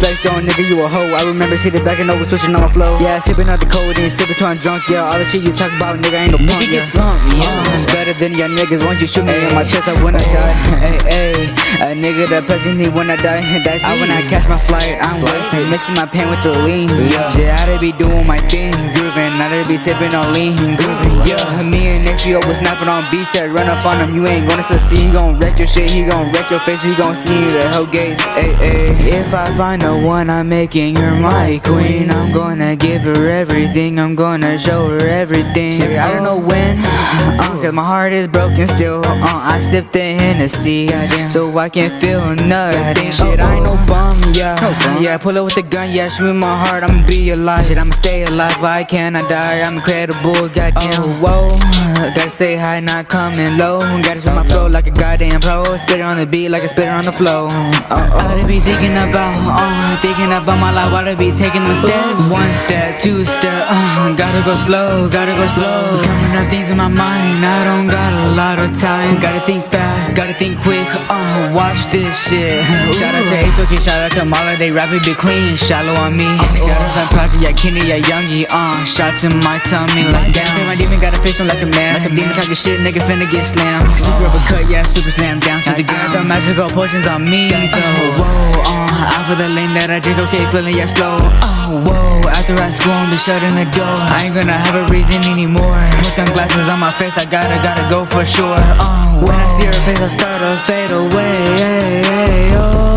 flex on, nigga, you a hoe. I remember sitting back and over switching on my flow. Yeah, sipping on the cold and sipping till I'm drunk. Yeah, all the shit you talk about, nigga, ain't no punk. Nigga get slumped, yeah. Better than your niggas. Once you shoot me in my chest, I when I die. Hey, hey, a nigga that pussy me when I die. That's me when I catch my flight. I'm wasted, mixing my pain with the lean. Shit, I to be doing my thing, grooving. I to be sipping on lean, grooving. Yeah, me and XPO was snapping on beats. Said run up on him, you ain't gonna succeed. He gon' wreck your shit, he gon' wreck your face. He gon' see you the hell gates. Hey, hey. If I find the one, I'm making her my queen. I'm gonna give her everything. I'm gonna show her everything. Shit, I don't know when, cause my heart is broken still. I sip the Hennessy, so I can feel nothing. Shit, I ain't no bum, yeah. Yeah, pull up with the gun, yeah, shoot me my heart. I'ma be alive, shit, I'ma stay alive. Why can't I die? I'm incredible, goddamn. Whoa, gotta say hi, not coming low. Gotta switch my flow like a goddamn pro. Spitter on the beat like a spitter on the flow. I to be thinking about my life. I to be taking them steps. One step, two step, gotta go slow, gotta go slow. Coming up things in my mind, I don't got a lot of time. Gotta think fast, gotta think quick, watch this shit. Shout out to Ace, shout out to Mala, they rap it be clean. Shallow on me, shout out to Project, yeah, Kenny, yeah, Youngie, shots in my tummy like down. My demon gotta face him like a man, like a demon talking shit, nigga finna get slammed. Super uppercut, yeah, super slam down to the ground. The magical potions on me, though. Whoa, out for the lane that I drink, okay, feeling yeah slow. Whoa, after I school, I'm be shutting the door. I ain't gonna have a reason anymore. Put them glasses on my face, I gotta go for sure. When I see her face, I start to fade away.